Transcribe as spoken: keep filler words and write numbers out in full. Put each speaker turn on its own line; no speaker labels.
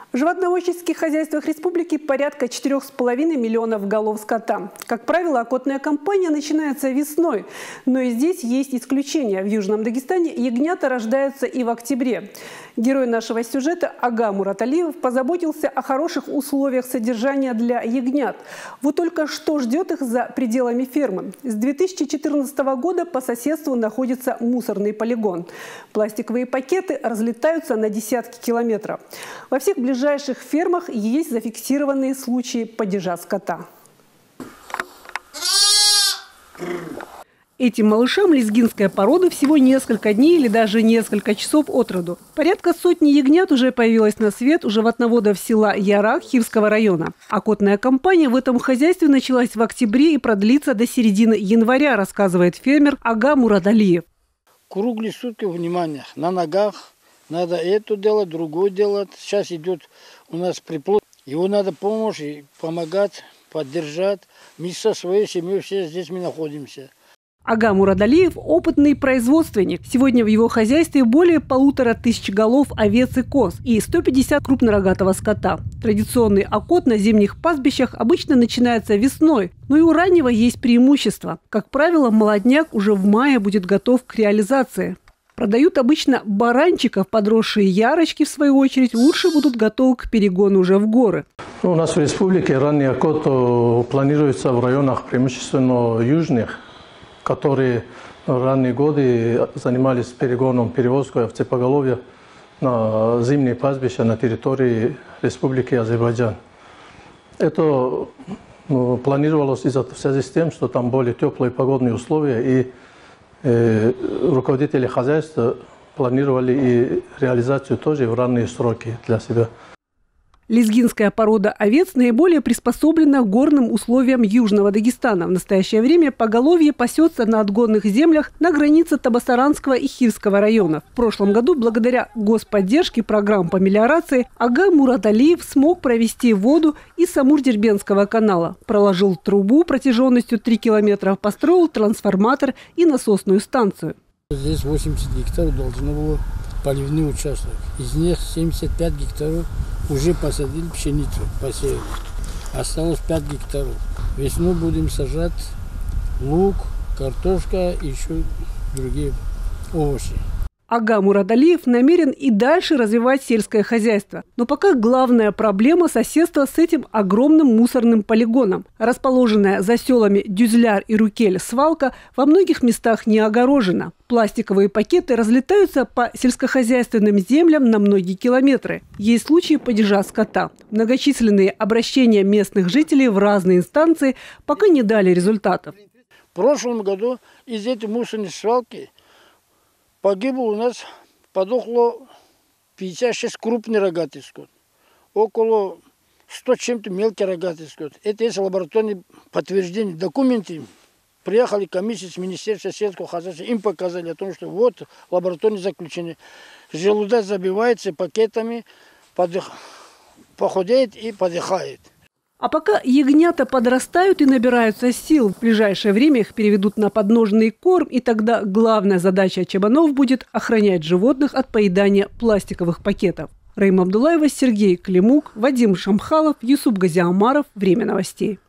В животноводческих хозяйствах республики порядка четырёх с половиной миллионов голов скота. Как правило, окотная кампания начинается весной. Но и здесь есть исключения. В Южном Дагестане ягнята рождаются и в октябре. Герой нашего сюжета Ага Мураталиев позаботился о хороших условиях содержания для ягнят. Вот только что ждет их за пределами фермы. С две тысячи четырнадцатого года по соседству находится мусорный полигон. Пластиковые пакеты разлетаются на десятки километров. Во всех ближайших фермах есть зафиксированные случаи падежа скота. Этим малышам лезгинская порода всего несколько дней или даже несколько часов от роду. Порядка сотни ягнят уже появилось на свет у животноводов села Ярах Хивского района. Окотная кампания в этом хозяйстве началась в октябре и продлится до середины января, рассказывает фермер Ага Мураталиев.
Круглые сутки внимания, на ногах, надо это делать, другое делать. Сейчас идет у нас приплод, его надо помочь, помогать, поддержать. Мы со своей семьей все здесь мы находимся.
Ага Мураталиев – опытный производственник. Сегодня в его хозяйстве более полутора тысяч голов овец и коз и сто пятьдесят крупнорогатого скота. Традиционный окот на зимних пастбищах обычно начинается весной, но и у раннего есть преимущество. Как правило, молодняк уже в мае будет готов к реализации. Продают обычно баранчиков, подросшие ярочки, в свою очередь, лучше будут готовы к перегону уже в горы.
У нас в республике ранний окот планируется в районах преимущественно южных, которые в ранние годы занимались перегоном, перевозкой овцепоголовья на зимние пастбища на территории Республики Азербайджан. Это ну, планировалось из-за в связи с тем, что там более теплые погодные условия, и э, руководители хозяйства планировали и реализацию тоже в ранние сроки для себя.
Лезгинская порода овец наиболее приспособлена к горным условиям Южного Дагестана. В настоящее время поголовье пасется на отгонных землях на границе Табасаранского и Хивского районов. В прошлом году, благодаря господдержке программ по мелиорации, Ага Мураталиев смог провести воду из Самур-Дербенского канала. Проложил трубу протяженностью три километра, построил трансформатор и насосную станцию.
Здесь восемьдесят гектаров должно было поливный участок. Из них семьдесят пять гектаров уже посадили пшеницу, посеяли. Осталось пять гектаров. Весной будем сажать лук, картошка и еще другие овощи.
Ага Мураталиев намерен и дальше развивать сельское хозяйство. Но пока главная проблема – соседство с этим огромным мусорным полигоном. Расположенная за селами Дюзляр и Рукель свалка во многих местах не огорожена. Пластиковые пакеты разлетаются по сельскохозяйственным землям на многие километры. Есть случаи падежа скота. Многочисленные обращения местных жителей в разные инстанции пока не дали результатов.
В прошлом году из этой мусорной свалки погибло у нас, подохло пятьдесят шесть крупный рогатый скот, около ста чем-то мелкий рогатый скот. Это есть лабораторные подтверждения, документы. Приехали комиссии с Министерства сельского хозяйства, им показали о том, что вот лабораторное заключение. Желудок забивается пакетами, подых... похудеет и подыхает.
А пока ягнята подрастают и набираются сил, в ближайшее время их переведут на подножный корм, и тогда главная задача чабанов будет охранять животных от поедания пластиковых пакетов. Раима Абдулаева, Сергей Климук, Вадим Шамхалов, Юсуп Газиамаров. Время новостей.